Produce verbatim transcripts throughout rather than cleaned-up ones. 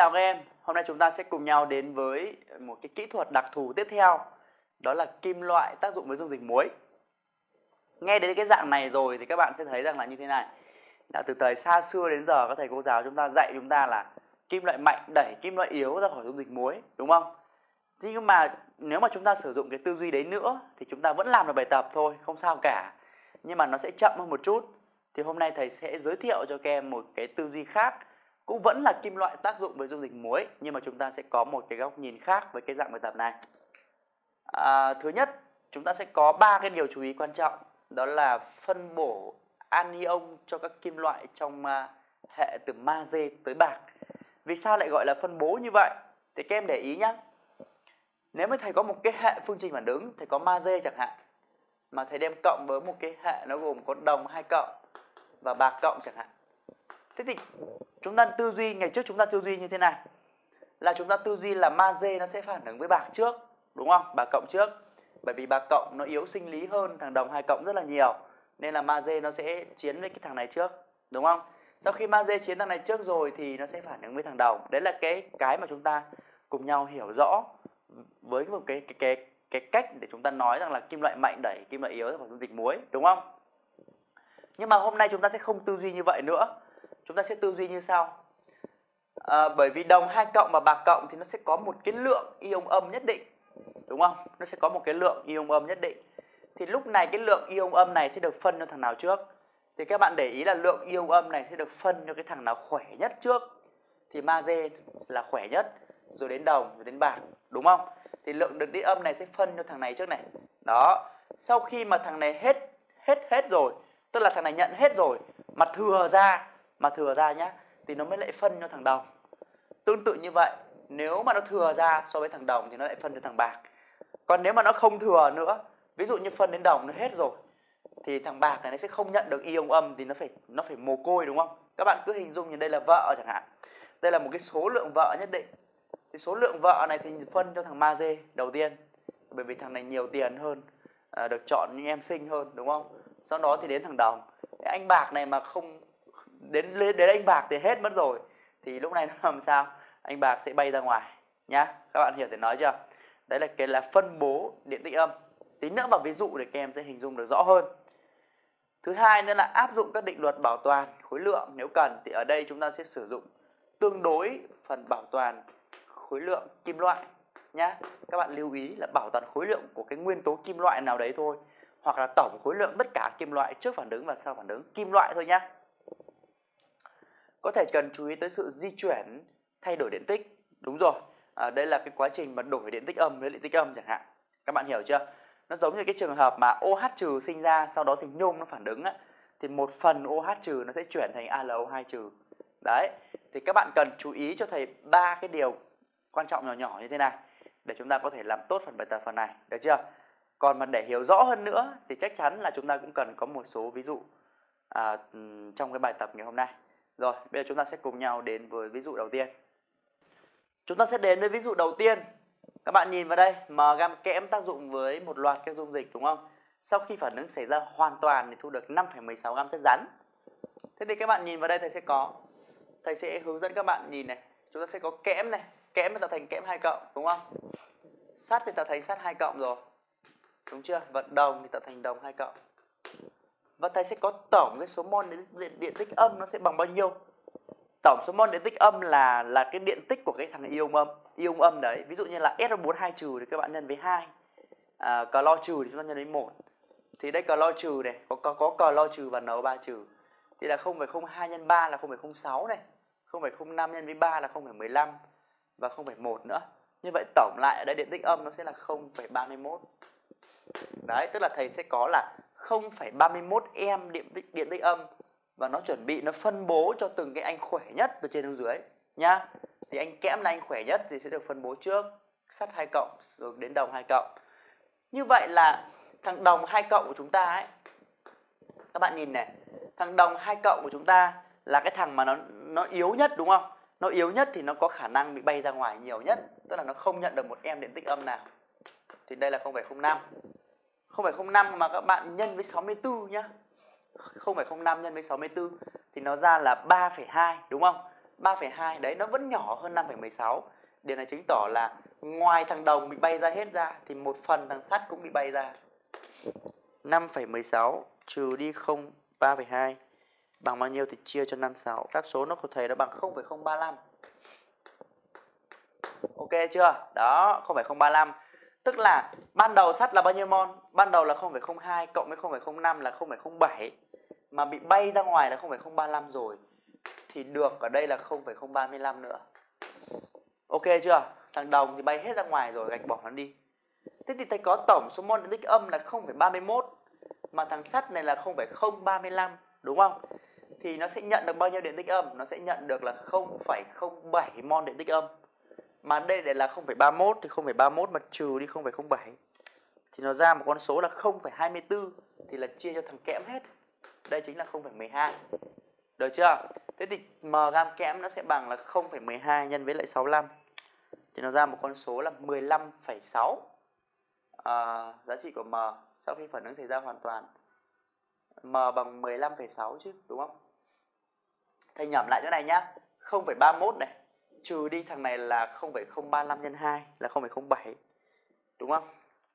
chào các em. Hôm nay chúng ta sẽ cùng nhau đến với một cái kỹ thuật đặc thù tiếp theo. Đó là kim loại tác dụng với dung dịch muối. Nghe đến cái dạng này rồi thì các bạn sẽ thấy rằng là như thế này. Là từ thời xa xưa đến giờ các thầy cô giáo chúng ta dạy chúng ta là kim loại mạnh đẩy kim loại yếu ra khỏi dung dịch muối, đúng không? Thế nhưng mà nếu mà chúng ta sử dụng cái tư duy đấy nữa thì chúng ta vẫn làm được bài tập thôi, không sao cả. Nhưng mà nó sẽ chậm hơn một chút. Thì hôm nay thầy sẽ giới thiệu cho các em một cái tư duy khác. Cũng vẫn là kim loại tác dụng với dung dịch muối, nhưng mà chúng ta sẽ có một cái góc nhìn khác với cái dạng bài tập này. À, thứ nhất, chúng ta sẽ có ba cái điều chú ý quan trọng. Đó là phân bổ anion cho các kim loại trong uh, hệ từ magie tới bạc. Vì sao lại gọi là phân bố như vậy? Thì các em để ý nhé. Nếu mà thầy có một cái hệ phương trình phản ứng, thầy có magie chẳng hạn, mà thầy đem cộng với một cái hệ nó gồm có đồng hai cộng và bạc cộng chẳng hạn. Thế thì chúng ta tư duy, ngày trước chúng ta tư duy như thế này. Là chúng ta tư duy là magie nó sẽ phản ứng với bạc trước, đúng không? Bạc cộng trước. Bởi vì bạc cộng nó yếu sinh lý hơn thằng đồng hai cộng rất là nhiều. Nên là magie nó sẽ chiến với cái thằng này trước, đúng không? Sau khi magie chiến thằng này trước rồi thì nó sẽ phản ứng với thằng đồng. Đấy là cái cái mà chúng ta cùng nhau hiểu rõ với một cái cái cái cái cách để chúng ta nói rằng là kim loại mạnh đẩy kim loại yếu ra khỏi dung dịch muối, đúng không? Nhưng mà hôm nay chúng ta sẽ không tư duy như vậy nữa. Chúng ta sẽ tư duy như sau. À, bởi vì đồng hai cộng và bạc cộng thì nó sẽ có một cái lượng ion âm nhất định, đúng không? Nó sẽ có một cái lượng ion âm nhất định. Thì lúc này cái lượng ion âm này sẽ được phân cho thằng nào trước? Thì các bạn để ý là lượng ion âm này sẽ được phân cho cái thằng nào khỏe nhất trước. Thì magie là khỏe nhất, rồi đến đồng, rồi đến bạc, đúng không? Thì lượng điện tích âm này sẽ phân cho thằng này trước này. Đó. Sau khi mà thằng này hết hết hết rồi, tức là thằng này nhận hết rồi, mà thừa ra, mà thừa ra nhá, thì nó mới lại phân cho thằng đồng. Tương tự như vậy, nếu mà nó thừa ra so với thằng đồng thì nó lại phân cho thằng bạc. Còn nếu mà nó không thừa nữa, ví dụ như phân đến đồng nó hết rồi, thì thằng bạc này nó sẽ không nhận được ion âm, thì nó phải nó phải mồ côi, đúng không? Các bạn cứ hình dung như đây là vợ chẳng hạn. Đây là một cái số lượng vợ nhất định. Thì số lượng vợ này thì phân cho thằng magie đầu tiên, bởi vì thằng này nhiều tiền hơn, à, được chọn những em xinh hơn, đúng không? Sau đó thì đến thằng đồng. Cái anh bạc này mà không đến đến anh bạc thì hết mất rồi, thì lúc này nó làm sao? Anh bạc sẽ bay ra ngoài nhá. Các bạn hiểu thể nói chưa? Đấy là cái là phân bố điện tích âm. Tí nữa vào ví dụ để các em sẽ hình dung được rõ hơn. Thứ hai nữa là áp dụng các định luật bảo toàn khối lượng nếu cần. Thì ở đây chúng ta sẽ sử dụng tương đối phần bảo toàn khối lượng kim loại nhá. Các bạn lưu ý là bảo toàn khối lượng của cái nguyên tố kim loại nào đấy thôi, hoặc là tổng khối lượng tất cả kim loại trước phản ứng và sau phản ứng kim loại thôi nhá. Có thể cần chú ý tới sự di chuyển thay đổi điện tích. Đúng rồi, à, đây là cái quá trình mà đổi điện tích âm với điện tích âm chẳng hạn. Các bạn hiểu chưa? Nó giống như cái trường hợp mà OH trừ sinh ra, sau đó thì nhôm nó phản ứng á, thì một phần OH trừ nó sẽ chuyển thành a lờ o hai trừ. Đấy, thì các bạn cần chú ý cho thầy ba cái điều quan trọng nhỏ nhỏ như thế này để chúng ta có thể làm tốt phần bài tập phần này, được chưa? Còn mà để hiểu rõ hơn nữa thì chắc chắn là chúng ta cũng cần có một số ví dụ à, trong cái bài tập ngày hôm nay. Rồi, bây giờ chúng ta sẽ cùng nhau đến với ví dụ đầu tiên. Chúng ta sẽ đến với ví dụ đầu tiên. Các bạn nhìn vào đây, mgam kẽm tác dụng với một loạt các dung dịch, đúng không? Sau khi phản ứng xảy ra hoàn toàn thì thu được năm phẩy mười sáu gam chất rắn. Thế thì các bạn nhìn vào đây thầy sẽ có, thầy sẽ hướng dẫn các bạn nhìn này. Chúng ta sẽ có kẽm này, kẽm tạo thành kẽm hai cộng, đúng không? Sắt thì tạo thành sắt hai cộng rồi, đúng chưa? Và đồng thì tạo thành đồng hai cộng. Và thầy sẽ có tổng cái số mol điện, điện tích âm nó sẽ bằng bao nhiêu? Tổng số mol điện tích âm là là cái điện tích của cái thằng ion âm, ion âm đấy. Ví dụ như là S O bốn hai trừ thì các bạn nhân với hai, à, clo trừ thì chúng ta nhân với một. Thì đây clo trừ này, có có có clo trừ và N O ba trừ. Thì là không phẩy không hai nhân ba là không phẩy không sáu này, không phẩy không năm nhân với ba là không phẩy mười lăm và không phẩy một nữa. Như vậy tổng lại ở đây điện tích âm nó sẽ là không phẩy ba mươi mốt. Đấy, tức là thầy sẽ có là không phẩy ba mươi mốt em điện tích điện tích âm, và nó chuẩn bị nó phân bố cho từng cái anh khỏe nhất từ trên xuống dưới nhá. Thì anh kẽm là anh khỏe nhất thì sẽ được phân bố trước, sắt hai cộng rồi đến đồng hai cộng. Như vậy là thằng đồng hai cộng của chúng ta ấy, các bạn nhìn này, thằng đồng hai cộng của chúng ta là cái thằng mà nó nó yếu nhất, đúng không? Nó yếu nhất thì nó có khả năng bị bay ra ngoài nhiều nhất, tức là nó không nhận được một em điện tích âm nào. Thì đây là không phẩy không năm. không phẩy không năm mà các bạn nhân với sáu mươi tư nhá. không phẩy không năm nhân với sáu mươi tư thì nó ra là ba phẩy hai, đúng không? ba phẩy hai. Đấy, nó vẫn nhỏ hơn năm phẩy mười sáu. Điều này chứng tỏ là ngoài thằng đồng bị bay ra hết ra thì một phần thằng sắt cũng bị bay ra. năm phẩy mười sáu trừ đi không ba phẩy hai bằng bao nhiêu thì chia cho năm mươi sáu. Đáp số nó của thầy nó bằng không phẩy không ba lăm. Ok chưa? Đó, không phẩy không ba lăm. Tức là ban đầu sắt là bao nhiêu mol? Ban đầu là không phẩy không hai cộng với không phẩy không năm là không phẩy không bảy. Mà bị bay ra ngoài là không phẩy không ba lăm rồi. Thì được ở đây là không phẩy không ba lăm nữa. Ok chưa? Thằng đồng thì bay hết ra ngoài rồi, gạch bỏ nó đi. Thế thì thầy có tổng số mol điện tích âm là không phẩy ba mươi mốt. Mà thằng sắt này là không phẩy không ba lăm, đúng không? Thì nó sẽ nhận được bao nhiêu điện tích âm? Nó sẽ nhận được là không phẩy không bảy mol điện tích âm. Mà đây lại là không phẩy ba mươi mốt, thì không phẩy ba mươi mốt mà trừ đi không phẩy không bảy thì nó ra một con số là không phẩy hai mươi tư. Thì là chia cho thằng kẽm hết. Đây chính là không phẩy mười hai. Được chưa? Thế thì m gam kẽm nó sẽ bằng là không phẩy mười hai nhân với lại sáu mươi lăm. Thì nó ra một con số là mười lăm phẩy sáu. à, Giá trị của m sau khi phản ứng xảy ra hoàn toàn, m bằng mười lăm phẩy sáu chứ, đúng không? Thầy nhẩm lại chỗ này nhá. không phẩy ba mươi mốt này trừ đi thằng này là không phẩy không ba lăm nhân hai là không phẩy không bảy, đúng không?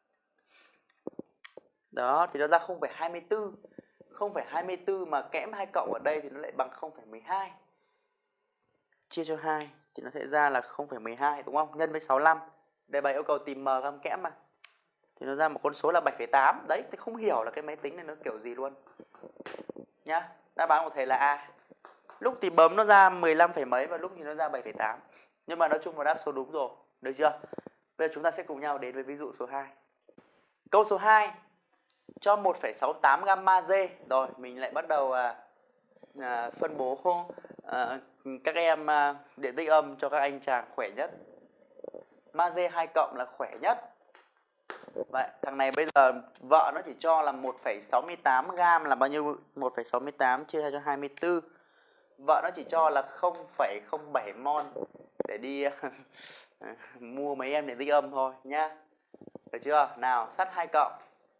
Đó, thì nó ra không phẩy hai mươi tư. không phẩy hai mươi tư mà kẽm hai cộng ở đây thì nó lại bằng không phẩy mười hai. Chia cho hai thì nó sẽ ra là không phẩy mười hai, đúng không? Nhân với sáu mươi lăm. Đây bài yêu cầu tìm m gam kẽm mà. Thì nó ra một con số là bảy phẩy tám. Đấy, thì không hiểu là cái máy tính này nó kiểu gì luôn. Nhá, đáp án của thầy là A. Lúc thì bấm nó ra mười lăm phẩy mấy và lúc thì nó ra bảy phẩy tám. Nhưng mà nói chung là đáp số đúng rồi. Được chưa? Bây giờ chúng ta sẽ cùng nhau đến với ví dụ số hai. Câu số hai. Cho một phẩy sáu tám gam magie. Rồi, mình lại bắt đầu à, à, phân bố à, các em à, điện tích âm cho các anh chàng khỏe nhất. Magie hai cộng là khỏe nhất. Vậy, thằng này bây giờ vợ nó chỉ cho là một phẩy sáu tám gam là bao nhiêu? một phẩy sáu tám chia cho hai mươi tư. Vợ nó chỉ cho là không phẩy không bảy mol để đi mua mấy em điện tích âm thôi nhá. Được chưa? Nào, sắt hai cộng.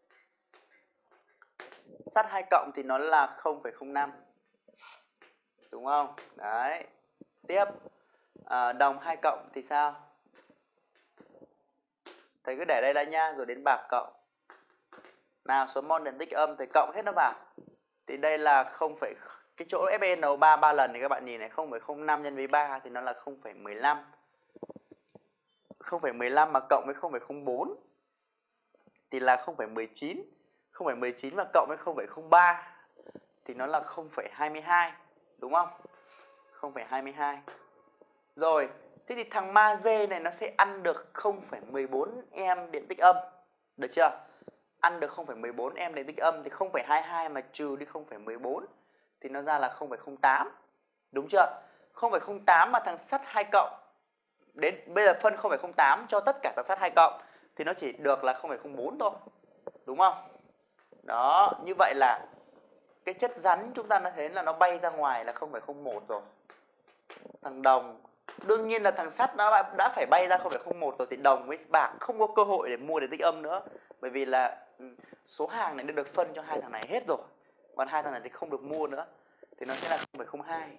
Sắt hai cộng thì nó là không phẩy không năm. Đúng không? Đấy. Tiếp, à, đồng hai cộng thì sao? Thầy cứ để đây lại nha, rồi đến bạc cộng. Nào, số mol điện tích âm thầy cộng hết nó vào. Thì đây là không, cái chỗ ép e en o ba ba lần thì các bạn nhìn này, không phẩy không năm nhân với ba thì nó là không phẩy mười lăm. không phẩy mười lăm mà cộng với không phẩy không bốn thì là không phẩy mười chín. không phẩy mười chín mà cộng với không phẩy không ba thì nó là không phẩy hai mươi hai, đúng không? không phẩy hai mươi hai. Rồi, thế thì thằng magie này nó sẽ ăn được không phẩy mười bốn em điện tích âm. Được chưa? Ăn được không phẩy mười bốn em điện tích âm thì không phẩy hai mươi hai mà trừ đi không phẩy mười bốn thì nó ra là không phẩy không tám. Đúng chưa? không phẩy không tám mà thằng sắt hai cộng đến bây giờ phân không phẩy không tám cho tất cả thằng sắt hai cộng thì nó chỉ được là không phẩy không bốn thôi. Đúng không? Đó, như vậy là cái chất rắn chúng ta đã thấy là nó bay ra ngoài là không phẩy không một rồi. Thằng đồng, đương nhiên là thằng sắt nó đã phải bay ra không phẩy không một rồi thì đồng với bạc không có cơ hội để mua điện tích âm nữa. Bởi vì là số hàng này đã được phân cho hai thằng này hết rồi. Còn hai thằng này thì không được mua nữa. Thì nó sẽ là không phẩy không hai.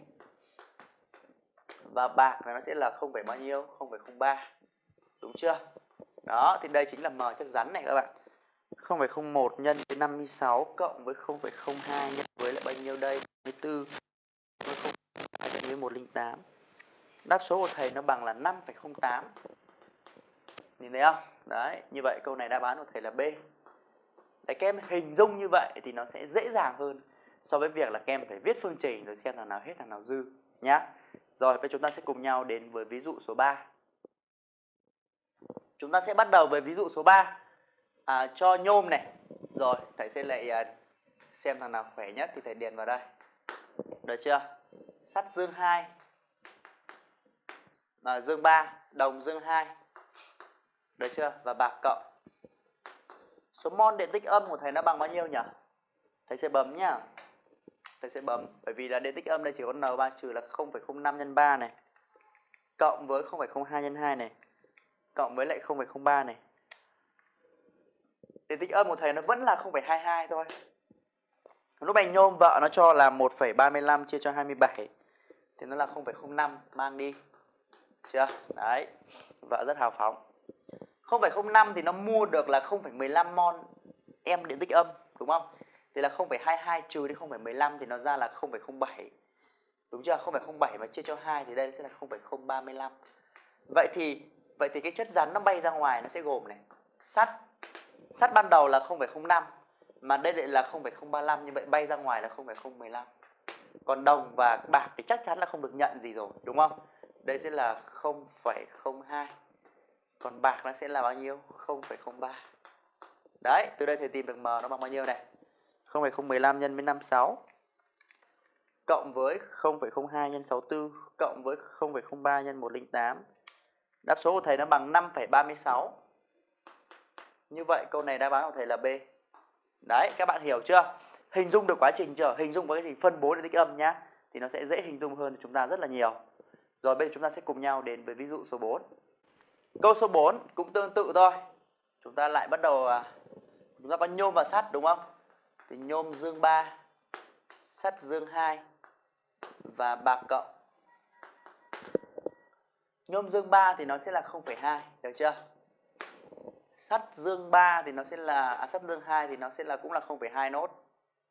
Và bạc là nó sẽ là không phẩy bao nhiêu? không phẩy không ba. Đúng chưa? Đó, thì đây chính là m chất rắn này các bạn. không phẩy không một nhân với năm mươi sáu cộng với không phẩy không hai nhân với lại bao nhiêu đây? hai mươi tư nhân với một trăm lẻ tám. Đáp số của thầy nó bằng là năm phẩy không tám. Nhìn thấy không? Đấy, như vậy câu này đáp án của thầy là B. Đấy, các em hình dung như vậy thì nó sẽ dễ dàng hơn so với việc là các em phải viết phương trình rồi xem thằng nào hết thằng nào dư nhá. Rồi, bây chúng ta sẽ cùng nhau đến với ví dụ số ba. Chúng ta sẽ bắt đầu với ví dụ số ba. À, cho nhôm này. Rồi, thầy sẽ lại à, xem thằng nào khỏe nhất thì thầy điền vào đây. Được chưa? Sắt dương hai, à, dương ba, đồng dương hai. Được chưa? Và bạc cộng. Số mol điện tích âm của thầy nó bằng bao nhiêu nhỉ? Thầy sẽ bấm nhá. Thầy sẽ bấm bởi vì là điện tích âm đây chỉ có N ba trừ là không phẩy không năm nhân ba này, cộng với không phẩy không hai nhân hai này, cộng với lại không phẩy không ba này. Điện tích âm của thầy nó vẫn là không phẩy hai mươi hai thôi. Lúc này nhôm vợ nó cho là một phẩy ba mươi lăm chia cho hai mươi bảy thì nó là không phẩy không năm, mang đi. Chưa? Đấy. Vợ rất hào phóng. không phẩy không năm thì nó mua được là không phẩy mười lăm mol em điện tích âm, đúng không? Thì là không phẩy hai hai trừ đi không phẩy mười lăm thì nó ra là không phẩy không bảy. Đúng chưa? không phẩy không bảy mà chia cho hai thì đây sẽ là không phẩy không ba lăm. Vậy thì vậy thì cái chất rắn nó bay ra ngoài nó sẽ gồm này, sắt. Sắt ban đầu là không phẩy không năm mà đây lại là không phẩy không ba lăm, như vậy bay ra ngoài là không phẩy không một lăm. Còn đồng và bạc thì chắc chắn là không được nhận gì rồi, đúng không? Đây sẽ là không phẩy không hai. Còn bạc nó sẽ là bao nhiêu? không phẩy không ba. Đấy, từ đây thầy tìm được M nó bằng bao nhiêu này? không phẩy không một lăm nhân với năm mươi sáu cộng với không phẩy không hai nhân sáu mươi tư cộng với không phẩy không ba nhân một trăm lẻ tám. Đáp số của thầy nó bằng năm phẩy ba mươi sáu. Như vậy câu này đáp án của thầy là B. Đấy, các bạn hiểu chưa? Hình dung được quá trình chưa? Hình dung quá trình phân bố điện tích âm nhá. Thì nó sẽ dễ hình dung hơn cho chúng ta rất là nhiều. Rồi bây giờ chúng ta sẽ cùng nhau đến với ví dụ số bốn. Câu số bốn cũng tương tự thôi. Chúng ta lại bắt đầu, chúng ta có nhôm và sắt đúng không? Thì nhôm dương ba, sắt dương hai và bạc cộng. Nhôm dương ba thì nó sẽ là không phẩy hai, được chưa? Sắt dương ba thì nó sẽ là à, sắt dương hai thì nó sẽ là cũng là không phẩy hai nốt.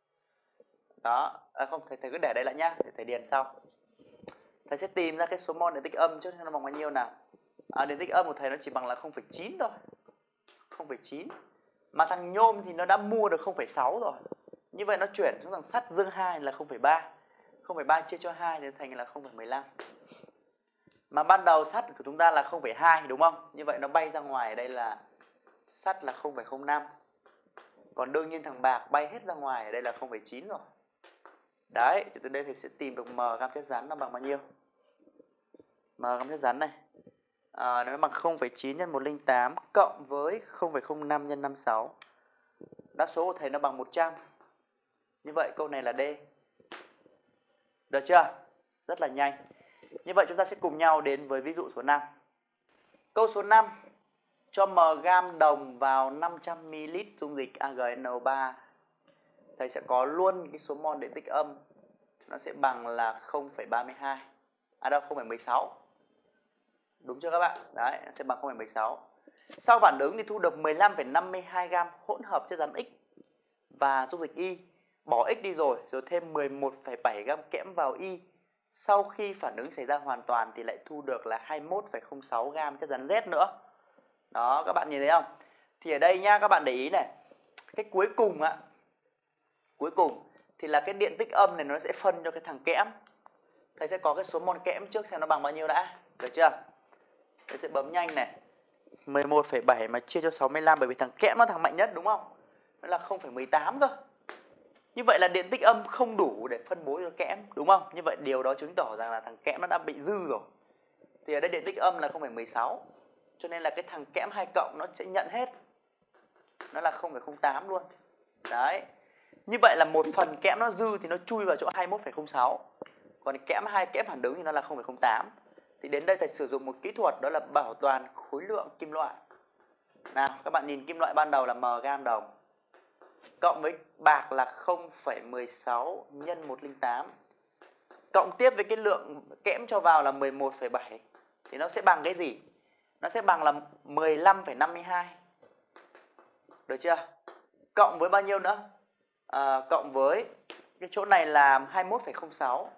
Đó, à, không thầy thầy cứ để đây lại nhá, để thầy điền sau. Thầy sẽ tìm ra cái số mol điện tích âm trước nó bằng bao nhiêu nào. À, điện tích âm của thầy nó chỉ bằng là không phẩy chín thôi. không phẩy chín. Mà thằng nhôm thì nó đã mua được không phẩy sáu rồi. Như vậy nó chuyển xuống thằng sắt dương hai là không phẩy ba. không phẩy ba chia cho hai thì thành là không phẩy mười lăm. Mà ban đầu sắt của chúng ta là không phẩy hai đúng không? Như vậy nó bay ra ngoài ở đây là sắt là không phẩy không năm. Còn đương nhiên thằng bạc bay hết ra ngoài ở đây là không phẩy chín rồi. Đấy, thì từ đây thì sẽ tìm được M gam chất rắn nó bằng bao nhiêu? M gam chất rắn này. À, nó bằng không phẩy chín nhân một trăm lẻ tám cộng với không phẩy không năm nhân năm mươi sáu. Đáp số của thầy nó bằng một trăm. Như vậy câu này là D. Được chưa? Rất là nhanh. Như vậy chúng ta sẽ cùng nhau đến với ví dụ số năm. Câu số năm. Cho M gam đồng vào năm trăm mi li lít dung dịch A G N O ba. Thầy sẽ có luôn cái số mol điện tích âm. Nó sẽ bằng là không phẩy ba mươi hai. À đâu, không phẩy mười sáu. Đúng chưa các bạn? Đấy, nó sẽ bằng không phẩy mười sáu. Sau phản ứng thì thu được mười lăm phẩy năm mươi hai gam hỗn hợp chất rắn X và dung dịch Y. Bỏ X đi rồi, rồi thêm mười một phẩy bảy gam kẽm vào Y. Sau khi phản ứng xảy ra hoàn toàn thì lại thu được là hai mươi mốt phẩy không sáu gam chất rắn Z nữa. Đó, các bạn nhìn thấy không? Thì ở đây nhá, các bạn để ý này. Cái cuối cùng á, cuối cùng thì là cái điện tích âm này nó sẽ phân cho cái thằng kẽm. Thầy sẽ có cái số mol kẽm trước xem nó bằng bao nhiêu đã. Được chưa? Thầy sẽ bấm nhanh này. mười một phẩy bảy mà chia cho sáu mươi lăm, bởi vì thằng kẽm nó thằng mạnh nhất đúng không? Nó là không phẩy mười tám cơ. Như vậy là điện tích âm không đủ để phân bố cho kẽm, đúng không? Như vậy điều đó chứng tỏ rằng là thằng kẽm nó đã bị dư rồi. Thì ở đây điện tích âm là không phẩy mười sáu. Cho nên là cái thằng kẽm hai cộng nó sẽ nhận hết. Nó là không phẩy không tám luôn. Đấy. Như vậy là một phần kẽm nó dư thì nó chui vào chỗ hai mươi mốt phẩy không sáu. Còn kẽm hai kẽm phản ứng thì nó là không phẩy không tám. Thì đến đây thầy sử dụng một kỹ thuật đó là bảo toàn khối lượng kim loại. Nào, các bạn nhìn kim loại ban đầu là M gam đồng. Cộng với bạc là không phẩy mười sáu nhân một trăm lẻ tám. Cộng tiếp với cái lượng kẽm cho vào là mười một phẩy bảy. Thì nó sẽ bằng cái gì? Nó sẽ bằng là mười lăm phẩy năm mươi hai. Được chưa? Cộng với bao nhiêu nữa? À, cộng với cái chỗ này là hai mươi mốt phẩy không sáu.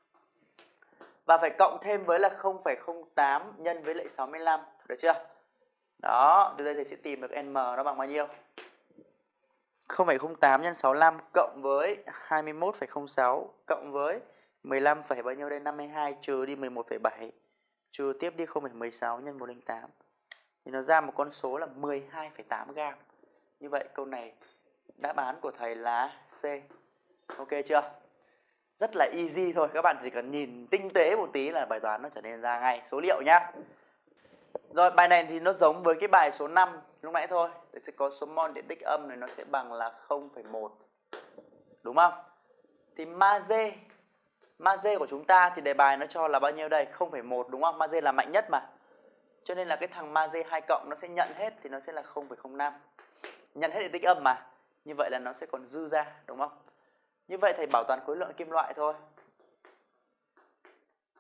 Và phải cộng thêm với là không phẩy không tám nhân với lại sáu mươi lăm. Được chưa? Đó, từ đây thầy sẽ tìm được N M nó bằng bao nhiêu? không phẩy không tám nhân sáu mươi lăm cộng với hai mươi mốt phẩy không sáu cộng với mười lăm phẩy bao nhiêu đây? năm mươi hai trừ đi mười một phẩy bảy trừ tiếp đi không phẩy mười sáu nhân một trăm lẻ tám. Thì nó ra một con số là mười hai phẩy tám gam. Như vậy câu này đáp án của thầy là C. Ok chưa? Rất là easy thôi, các bạn chỉ cần nhìn tinh tế một tí là bài toán nó trở nên ra ngay số liệu nhá. Rồi bài này thì nó giống với cái bài số năm lúc nãy thôi. Thì sẽ có số mol điện tích âm này nó sẽ bằng là không phẩy một. Đúng không? Thì magie magie của chúng ta thì đề bài nó cho là bao nhiêu đây? không phẩy một đúng không? Magie là mạnh nhất mà. Cho nên là cái thằng magie hai cộng nó sẽ nhận hết thì nó sẽ là không phẩy không năm. Nhận hết điện tích âm mà. Như vậy là nó sẽ còn dư ra đúng không? Như vậy thầy bảo toàn khối lượng kim loại thôi.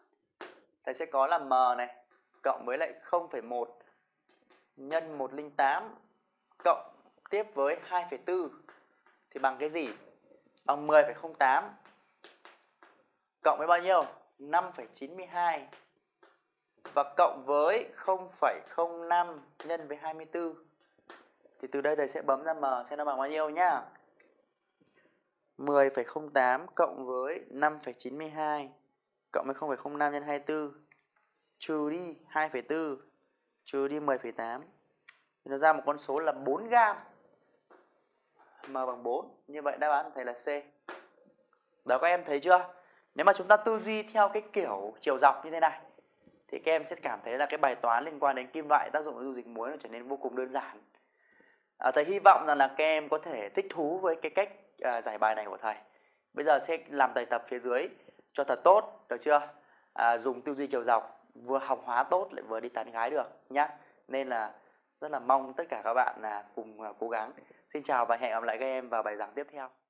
thầy sẽ có là m này cộng với lại không phẩy một nhân một trăm lẻ tám cộng tiếp với hai phẩy bốn thì bằng cái gì? Bằng mười phẩy không tám cộng với bao nhiêu? năm phẩy chín mươi hai và cộng với không phẩy không năm nhân với hai mươi tư. Thì từ đây thầy sẽ bấm ra m xem nó bằng bao nhiêu nhá. mười phẩy không tám cộng với năm phẩy chín mươi hai cộng với không phẩy không năm nhân hai mươi tư trừ đi hai phẩy bốn trừ đi mười phẩy tám thì nó ra một con số là bốn gam. M bằng bốn. Như vậy đáp án của thầy là C. Đó, các em thấy chưa? Nếu mà chúng ta tư duy theo cái kiểu chiều dọc như thế này thì các em sẽ cảm thấy là cái bài toán liên quan đến kim loại tác dụng với dung dịch muối nó trở nên vô cùng đơn giản. À, thầy hy vọng rằng là các em có thể thích thú với cái cách à, giải bài này của thầy. Bây giờ sẽ làm bài tập phía dưới cho thật tốt, được chưa? À, dùng tư duy chiều dọc, vừa học hóa tốt lại vừa đi tán gái được nhá. Nên là rất là mong tất cả các bạn là cùng à, cố gắng. Xin chào và hẹn gặp lại các em vào bài giảng tiếp theo.